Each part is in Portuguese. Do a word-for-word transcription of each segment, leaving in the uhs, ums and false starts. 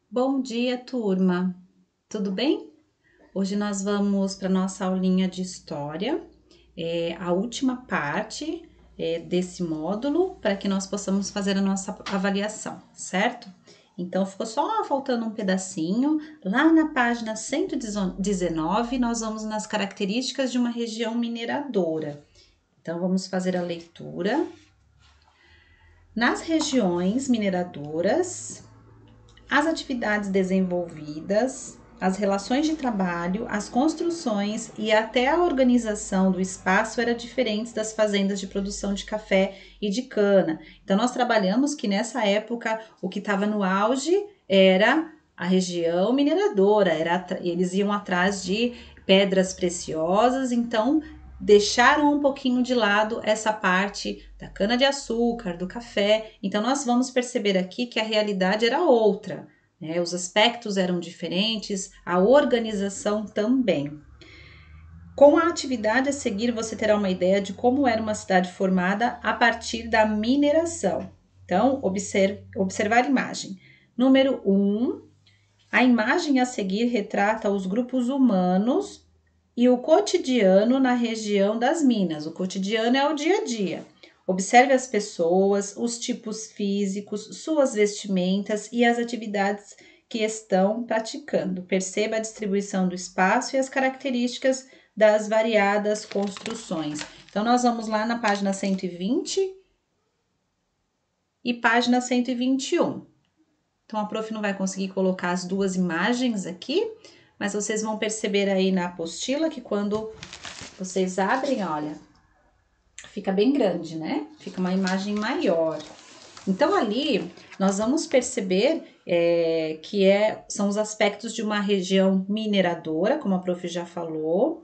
Bom dia, turma. Tudo bem? Hoje nós vamos para nossa aulinha de história, é a última parte é, desse módulo, para que nós possamos fazer a nossa avaliação, certo? Então, ficou só faltando um pedacinho. Lá na página cento e dezenove, nós vamos nas características de uma região mineradora. Então, vamos fazer a leitura. Nas regiões mineradoras, as atividades desenvolvidas, as relações de trabalho, as construções e até a organização do espaço era diferente das fazendas de produção de café e de cana. Então, nós trabalhamos que nessa época o que estava no auge era a região mineradora, era, eles iam atrás de pedras preciosas, então deixaram um pouquinho de lado essa parte da cana-de-açúcar, do café. Então, nós vamos perceber aqui que a realidade era outra, né? Os aspectos eram diferentes, a organização também. Com a atividade a seguir, você terá uma ideia de como era uma cidade formada a partir da mineração. Então, observe, observar a imagem. Número um, a imagem a seguir retrata os grupos humanos e o cotidiano na região das minas. O cotidiano é o dia a dia. Observe as pessoas, os tipos físicos, suas vestimentas e as atividades que estão praticando. Perceba a distribuição do espaço e as características das variadas construções. Então, nós vamos lá na página cento e vinte e página cento e vinte e um. Então, a prof não vai conseguir colocar as duas imagens aqui, mas vocês vão perceber aí na apostila que quando vocês abrem, olha, fica bem grande, né? Fica uma imagem maior. Então, ali, nós vamos perceber é, que é, são os aspectos de uma região mineradora, como a prof já falou,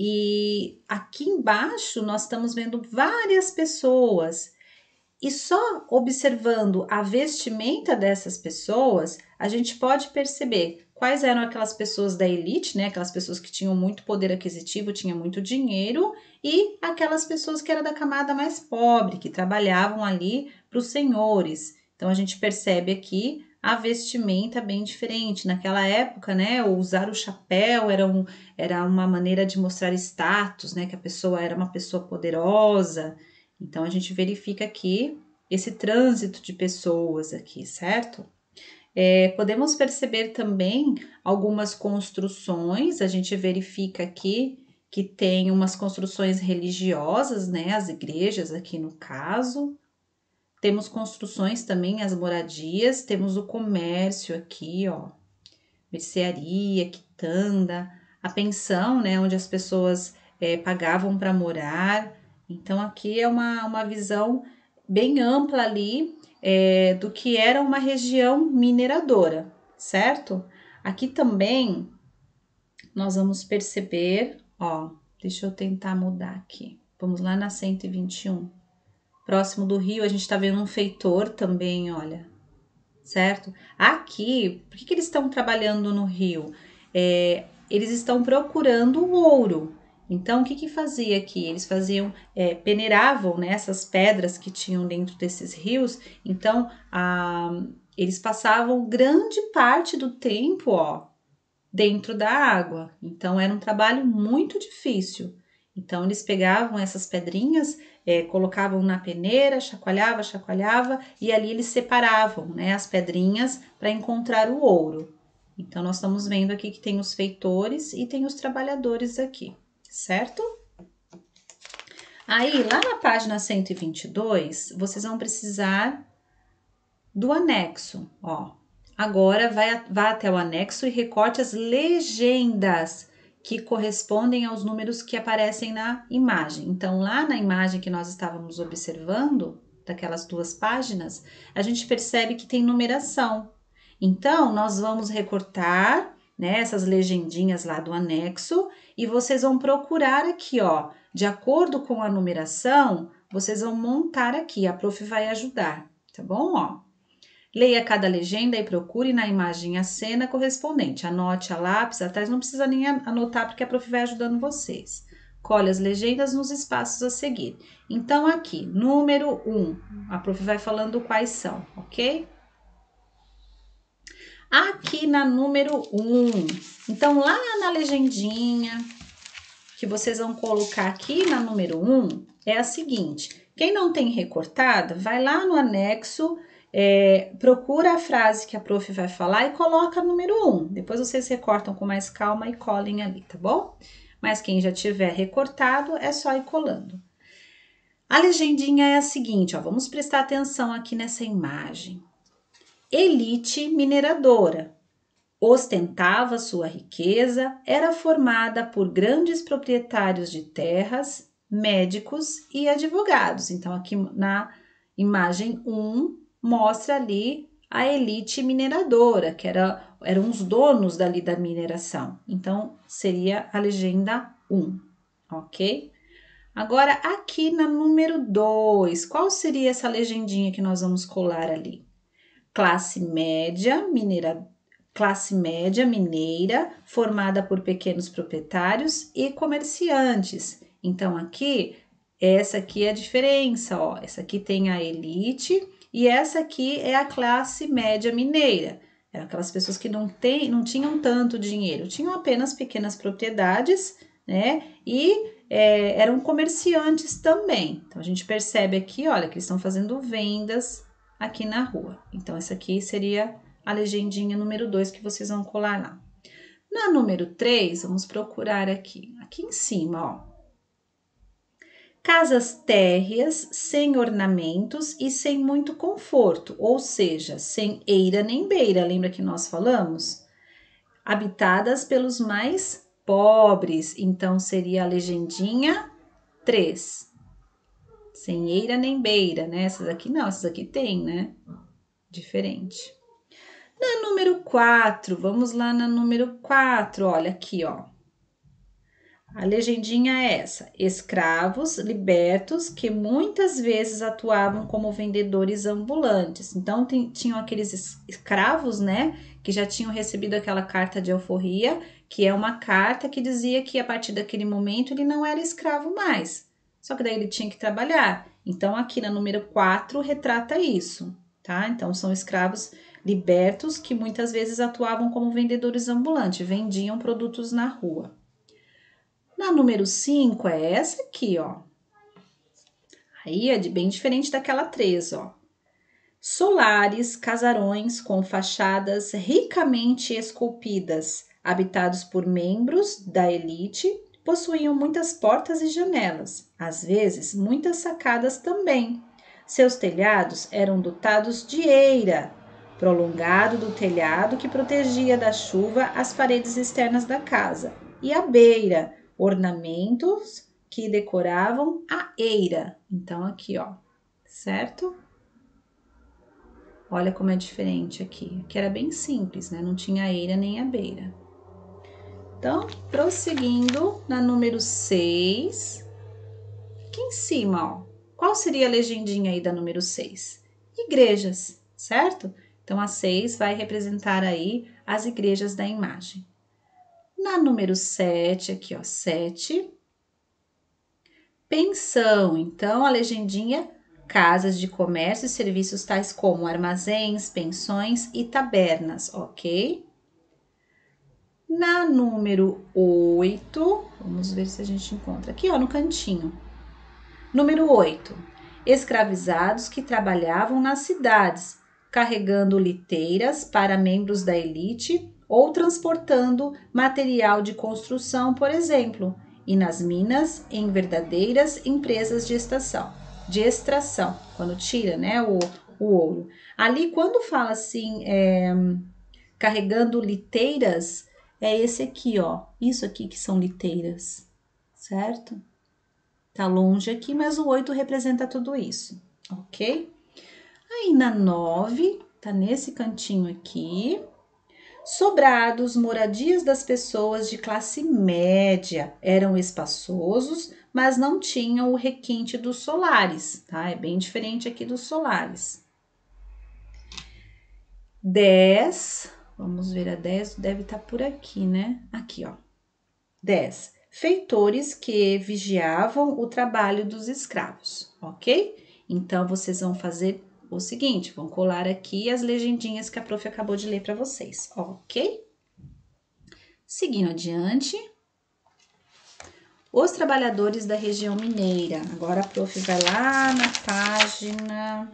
e aqui embaixo nós estamos vendo várias pessoas. E só observando a vestimenta dessas pessoas, a gente pode perceber quais eram aquelas pessoas da elite, né? Aquelas pessoas que tinham muito poder aquisitivo, tinham muito dinheiro, e aquelas pessoas que eram da camada mais pobre, que trabalhavam ali para os senhores. Então a gente percebe aqui a vestimenta bem diferente. Naquela época, né? Usar o chapéu era, um, era uma maneira de mostrar status, né? Que a pessoa era uma pessoa poderosa. Então, a gente verifica aqui esse trânsito de pessoas aqui, certo? É, podemos perceber também algumas construções, a gente verifica aqui que tem umas construções religiosas, né? As igrejas aqui no caso. Temos construções também, as moradias, temos o comércio aqui, ó. Mercearia, quitanda, a pensão, né? Onde as pessoas é, pagavam para morar. Então, aqui é uma, uma visão bem ampla ali é, do que era uma região mineradora, certo? Aqui também nós vamos perceber, ó, deixa eu tentar mudar aqui. Vamos lá na cento e vinte e um. Próximo do rio, a gente tá vendo um feitor também, olha, certo? Aqui, por que, que eles estão trabalhando no rio? É, eles estão procurando o ouro. Então, o que que fazia aqui? Eles faziam, é, peneiravam, né, essas pedras que tinham dentro desses rios. Então, a, eles passavam grande parte do tempo, ó, dentro da água. Então, era um trabalho muito difícil. Então, eles pegavam essas pedrinhas, é, colocavam na peneira, chacoalhava, chacoalhava, e ali eles separavam, né, as pedrinhas para encontrar o ouro. Então, nós estamos vendo aqui que tem os feitores e tem os trabalhadores aqui, certo? Aí, lá na página cento e vinte e dois, vocês vão precisar do anexo, ó. Agora, vai, vá até o anexo e recorte as legendas que correspondem aos números que aparecem na imagem. Então, lá na imagem que nós estávamos observando, daquelas duas páginas, a gente percebe que tem numeração. Então, nós vamos recortar, né, essas legendinhas lá do anexo e vocês vão procurar aqui, ó, de acordo com a numeração, vocês vão montar aqui, a prof vai ajudar, tá bom, ó? Leia cada legenda e procure na imagem a cena correspondente. Anote a lápis atrás, não precisa nem anotar porque a prof vai ajudando vocês. Colhe as legendas nos espaços a seguir. Então, aqui, número um, a prof vai falando quais são, ok? Aqui na número um, então lá na legendinha que vocês vão colocar aqui na número um, é a seguinte, quem não tem recortado, vai lá no anexo, é, procura a frase que a prof vai falar e coloca número um, depois vocês recortam com mais calma e colhem ali, tá bom? Mas quem já tiver recortado, é só ir colando. A legendinha é a seguinte, ó, vamos prestar atenção aqui nessa imagem. Elite mineradora, ostentava sua riqueza, era formada por grandes proprietários de terras, médicos e advogados. Então, aqui na imagem um, mostra ali a elite mineradora, que era, eram os donos dali da mineração. Então, seria a legenda um, ok? Agora, aqui na número dois, qual seria essa legendinha que nós vamos colar ali? Classe média mineira, classe média mineira, formada por pequenos proprietários e comerciantes. Então, aqui, essa aqui é a diferença, ó. Essa aqui tem a elite e essa aqui é a classe média mineira. Eram aquelas pessoas que não, tem, não tinham tanto dinheiro, tinham apenas pequenas propriedades, né? E é, eram comerciantes também. Então, a gente percebe aqui, olha, que eles estão fazendo vendas aqui na rua. Então, essa aqui seria a legendinha número dois que vocês vão colar lá. Na número três, vamos procurar aqui, aqui em cima, ó. Casas térreas, sem ornamentos e sem muito conforto, ou seja, sem eira nem beira, lembra que nós falamos? Habitadas pelos mais pobres, então seria a legendinha três. Sem eira nem beira, né? Essas aqui não, essas aqui tem, né? Diferente. Na número quatro, vamos lá na número quatro, olha aqui, ó. A legendinha é essa: escravos libertos que muitas vezes atuavam como vendedores ambulantes. Então, tem, tinham aqueles escravos, né, que já tinham recebido aquela carta de alforria, que é uma carta que dizia que a partir daquele momento ele não era escravo mais. Só que daí ele tinha que trabalhar. Então, aqui na número quatro retrata isso, tá? Então, são escravos libertos que muitas vezes atuavam como vendedores ambulantes, vendiam produtos na rua. Na número cinco é essa aqui, ó. Aí é de bem diferente daquela três, ó. Solares, casarões com fachadas ricamente esculpidas, habitados por membros da elite, possuíam muitas portas e janelas, às vezes muitas sacadas também. Seus telhados eram dotados de eira, prolongado do telhado que protegia da chuva as paredes externas da casa, e a beira, ornamentos que decoravam a eira. Então, aqui, ó, certo? Olha como é diferente aqui. Aqui era bem simples, né? Não tinha a eira nem a beira. Então, prosseguindo na número seis, aqui em cima, ó. Qual seria a legendinha aí da número seis? Igrejas, certo? Então, a seis vai representar aí as igrejas da imagem. Na número sete, aqui ó, sete, pensão. Então, a legendinha, casas de comércio e serviços tais como armazéns, pensões e tabernas, ok? Na número oito, vamos ver se a gente encontra aqui ó, no cantinho. Número oito, escravizados que trabalhavam nas cidades, carregando liteiras para membros da elite ou transportando material de construção, por exemplo, e nas minas em verdadeiras empresas de extração, de extração, quando tira, né, o, o ouro. Ali, quando fala assim, é, carregando liteiras, é esse aqui, ó, isso aqui que são liteiras, certo? Tá longe aqui, mas o oito representa tudo isso, ok? Aí na nove, tá nesse cantinho aqui. Sobrados, moradias das pessoas de classe média, eram espaçosos, mas não tinham o requinte dos solares, tá? É bem diferente aqui dos solares. dez, vamos ver a dez, deve estar por aqui, né? Aqui, ó. dez. Feitores que vigiavam o trabalho dos escravos, ok? Então, vocês vão fazer o seguinte, vão colar aqui as legendinhas que a prof acabou de ler para vocês, ok? Seguindo adiante, os trabalhadores da região mineira. Agora a prof vai lá na página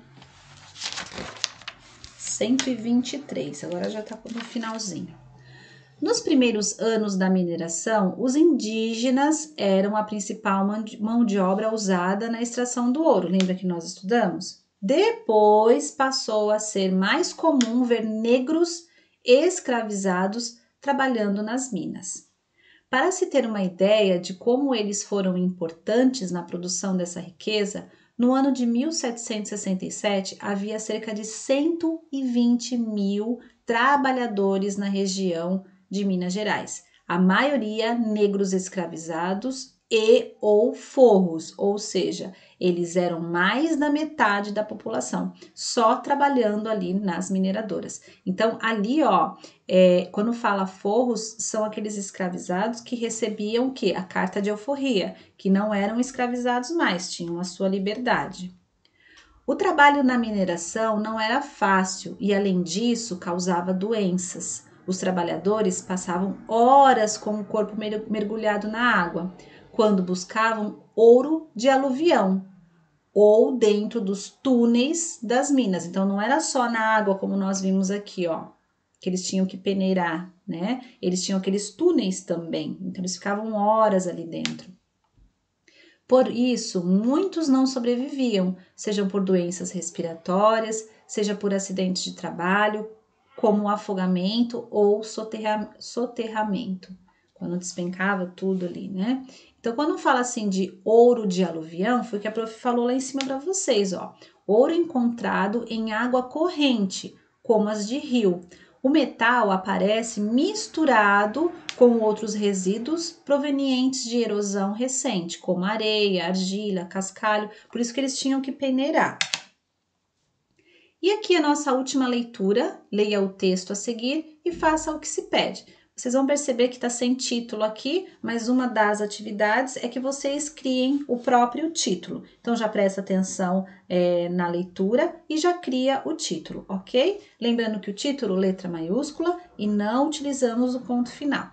cento e vinte e três, agora já tá no finalzinho. Nos primeiros anos da mineração, os indígenas eram a principal mão de obra usada na extração do ouro. Lembra que nós estudamos? Depois passou a ser mais comum ver negros escravizados trabalhando nas minas. Para se ter uma ideia de como eles foram importantes na produção dessa riqueza, no ano de mil setecentos e sessenta e sete havia cerca de cento e vinte mil trabalhadores na região de Minas Gerais, a maioria negros escravizados e ou forros, ou seja, eles eram mais da metade da população, só trabalhando ali nas mineradoras. Então, ali, ó, é, quando fala forros, são aqueles escravizados que recebiam o quê? A carta de alforria, que não eram escravizados mais, tinham a sua liberdade. O trabalho na mineração não era fácil e, além disso, causava doenças. Os trabalhadores passavam horas com o corpo mergulhado na água, quando buscavam ouro de aluvião ou dentro dos túneis das minas. Então, não era só na água, como nós vimos aqui, ó, que eles tinham que peneirar, né? Eles tinham aqueles túneis também, então eles ficavam horas ali dentro. Por isso, muitos não sobreviviam, sejam por doenças respiratórias, seja por acidentes de trabalho, como afogamento ou soterra, soterramento, quando despencava tudo ali, né? Então, quando fala assim de ouro de aluvião, foi o que a prof falou lá em cima para vocês, ó. Ouro encontrado em água corrente, como as de rio. O metal aparece misturado com outros resíduos provenientes de erosão recente, como areia, argila, cascalho, por isso que eles tinham que peneirar. E aqui a nossa última leitura, leia o texto a seguir e faça o que se pede. Vocês vão perceber que está sem título aqui, mas uma das atividades é que vocês criem o próprio título. Então, já presta atenção é, na leitura e já cria o título, ok? Lembrando que o título, letra maiúscula, e não utilizamos o ponto final.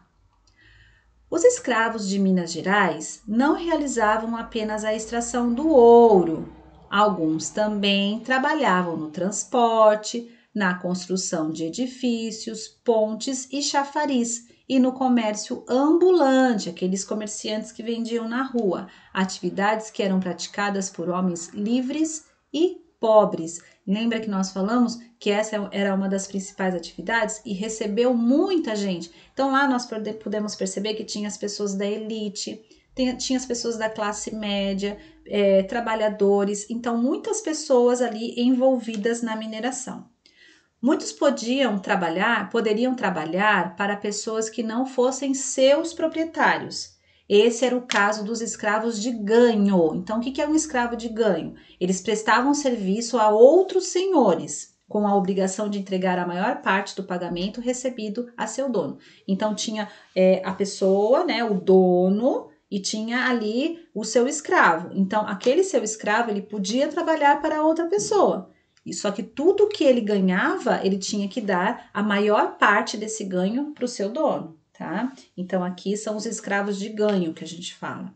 Os escravos de Minas Gerais não realizavam apenas a extração do ouro. Alguns também trabalhavam no transporte, na construção de edifícios, pontes e chafariz, e no comércio ambulante, aqueles comerciantes que vendiam na rua, atividades que eram praticadas por homens livres e pobres. Lembra que nós falamos que essa era uma das principais atividades e recebeu muita gente. Então lá nós podemos perceber que tinha as pessoas da elite, tinha as pessoas da classe média, é, trabalhadores, então muitas pessoas ali envolvidas na mineração. Muitos podiam trabalhar, poderiam trabalhar para pessoas que não fossem seus proprietários. Esse era o caso dos escravos de ganho. Então, o que é um escravo de ganho? Eles prestavam serviço a outros senhores, com a obrigação de entregar a maior parte do pagamento recebido a seu dono. Então, tinha é, a pessoa, né, o dono, e tinha ali o seu escravo. Então, aquele seu escravo, ele podia trabalhar para outra pessoa. E só que tudo que ele ganhava, ele tinha que dar a maior parte desse ganho para o seu dono, tá? Então, aqui são os escravos de ganho que a gente fala.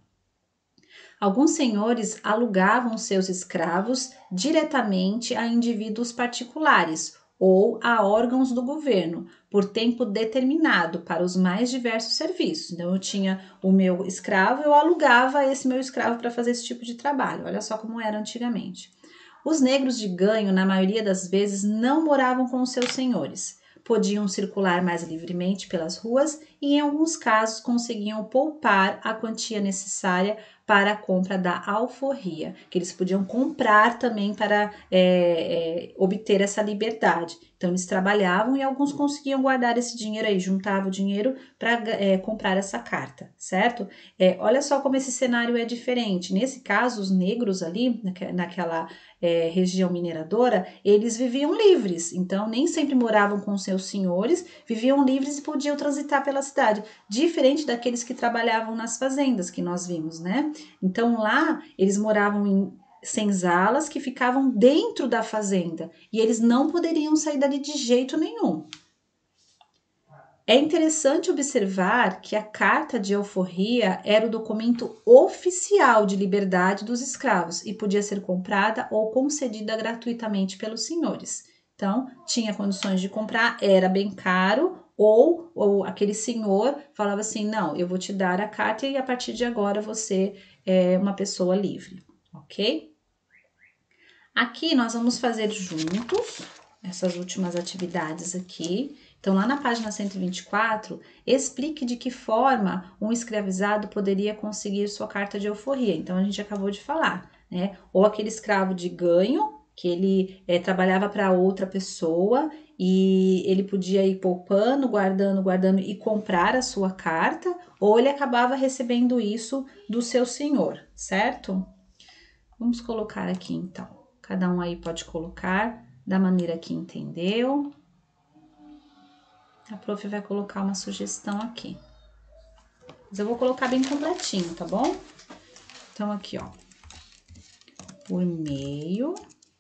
Alguns senhores alugavam seus escravos diretamente a indivíduos particulares ou a órgãos do governo, por tempo determinado para os mais diversos serviços. Então, eu tinha o meu escravo, eu alugava esse meu escravo para fazer esse tipo de trabalho. Olha só como era antigamente. Os negros de ganho, na maioria das vezes, não moravam com os seus senhores. Podiam circular mais livremente pelas ruas e, em alguns casos, conseguiam poupar a quantia necessária para a compra da alforria, que eles podiam comprar também para é, é, obter essa liberdade. Então, eles trabalhavam e alguns conseguiam guardar esse dinheiro aí, juntavam o dinheiro para é, comprar essa carta, certo? É, olha só como esse cenário é diferente. Nesse caso, os negros ali, naquela é, região mineradora, eles viviam livres. Então, nem sempre moravam com seus senhores, viviam livres e podiam transitar pela cidade, diferente daqueles que trabalhavam nas fazendas que nós vimos, né? Então, lá, eles moravam em senzalas que ficavam dentro da fazenda e eles não poderiam sair dali de jeito nenhum. É interessante observar que a carta de alforria era o documento oficial de liberdade dos escravos e podia ser comprada ou concedida gratuitamente pelos senhores. Então, tinha condições de comprar, era bem caro, ou, ou aquele senhor falava assim, não, eu vou te dar a carta e a partir de agora você é uma pessoa livre, ok? Aqui nós vamos fazer juntos essas últimas atividades aqui. Então, lá na página cento e vinte e quatro, explique de que forma um escravizado poderia conseguir sua carta de alforria. Então, a gente acabou de falar, né? Ou aquele escravo de ganho, que ele é, trabalhava para outra pessoa e ele podia ir poupando, guardando, guardando e comprar a sua carta, ou ele acabava recebendo isso do seu senhor, certo? Vamos colocar aqui, então. Cada um aí pode colocar da maneira que entendeu. A prof vai colocar uma sugestão aqui. Mas eu vou colocar bem completinho, tá bom? Então, aqui, ó. Por meio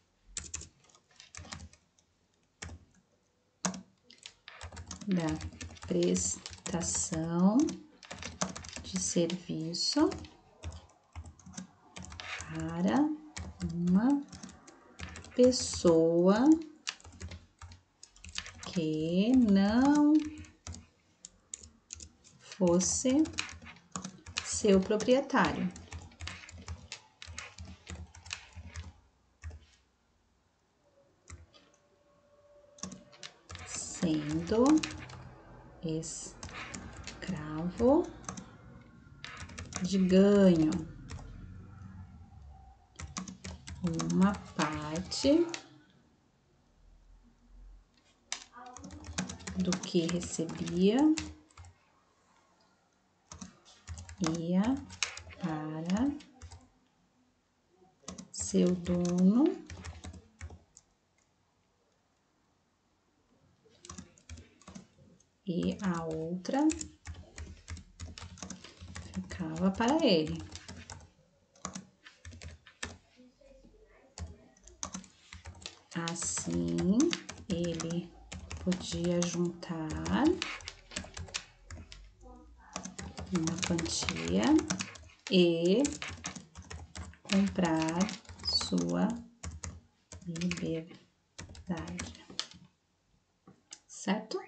da prestação de serviço para uma pessoa que não fosse seu proprietário. Sendo escravo de ganho, uma parte do que recebia ia para seu dono e a outra ficava para ele. Assim, ele podia juntar uma quantia e comprar sua liberdade, certo?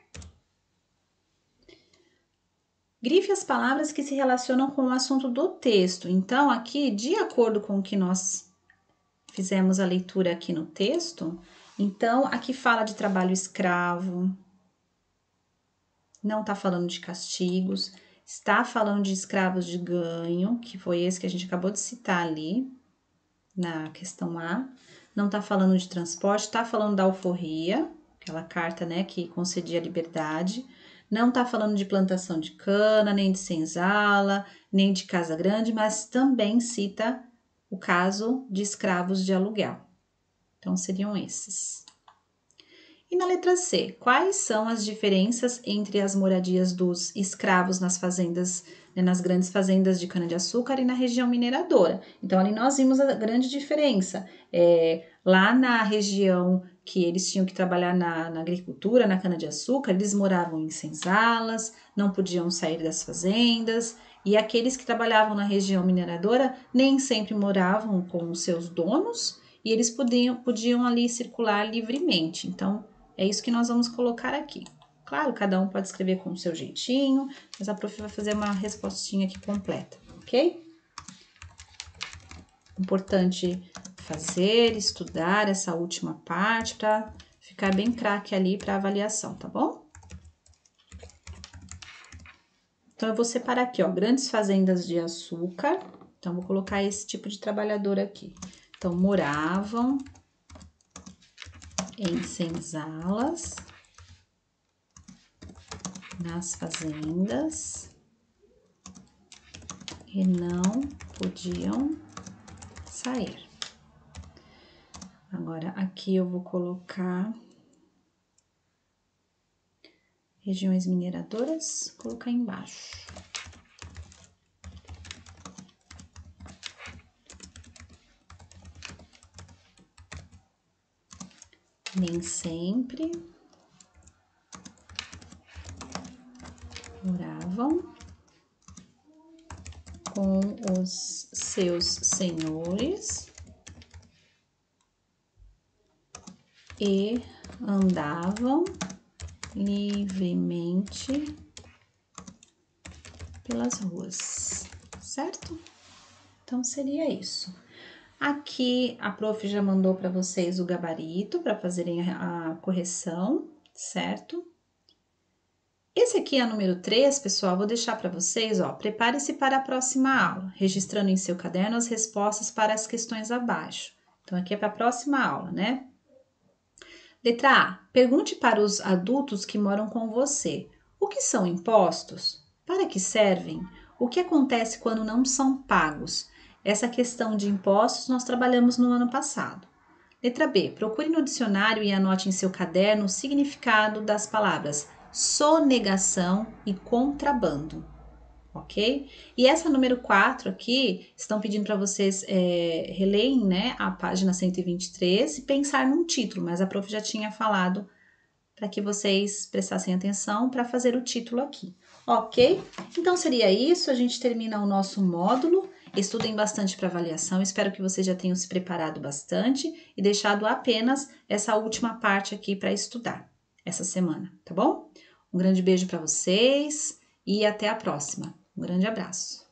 Grife as palavras que se relacionam com o assunto do texto. Então, aqui, de acordo com o que nós fizemos a leitura aqui no texto, então, aqui fala de trabalho escravo, não está falando de castigos, está falando de escravos de ganho, que foi esse que a gente acabou de citar ali, na questão A. Não está falando de transporte, está falando da alforria, aquela carta, né, que concedia liberdade. Não está falando de plantação de cana, nem de senzala, nem de casa grande, mas também cita o caso de escravos de aluguel. Então, seriam esses. E na letra C, quais são as diferenças entre as moradias dos escravos nas fazendas, né, nas grandes fazendas de cana-de-açúcar e na região mineradora? Então, ali nós vimos a grande diferença. É, lá na região que eles tinham que trabalhar na, na agricultura, na cana-de-açúcar, eles moravam em senzalas, não podiam sair das fazendas, e aqueles que trabalhavam na região mineradora nem sempre moravam com os seus donos, e eles podiam, podiam ali circular livremente. Então, é isso que nós vamos colocar aqui. Claro, cada um pode escrever com o seu jeitinho, mas a prof vai fazer uma respostinha aqui completa, ok? Importante fazer, estudar essa última parte para ficar bem craque ali para avaliação, tá bom? Então, eu vou separar aqui, ó, grandes fazendas de açúcar. Então, vou colocar esse tipo de trabalhador aqui. Então, moravam em senzalas, nas fazendas, e não podiam sair. Agora, aqui eu vou colocar regiões mineradoras, colocar embaixo. Nem sempre moravam com os seus senhores e andavam livremente pelas ruas, certo? Então, seria isso. Aqui, a prof já mandou para vocês o gabarito para fazerem a correção, certo? Esse aqui é a número três, pessoal, vou deixar para vocês, ó, prepare-se para a próxima aula, registrando em seu caderno as respostas para as questões abaixo. Então, aqui é para a próxima aula, né? Letra A. Pergunte para os adultos que moram com você. O que são impostos? Para que servem? O que acontece quando não são pagos? Essa questão de impostos nós trabalhamos no ano passado. Letra B. Procure no dicionário e anote em seu caderno o significado das palavras sonegação e contrabando, ok? E essa número quatro aqui, estão pedindo para vocês é, releem, né, a página cento e vinte e três e pensar num título, mas a prof já tinha falado para que vocês prestassem atenção para fazer o título aqui, ok? Então seria isso, a gente termina o nosso módulo. Estudem bastante para avaliação, espero que vocês já tenham se preparado bastante e deixado apenas essa última parte aqui para estudar essa semana, tá bom? Um grande beijo para vocês e até a próxima. Um grande abraço.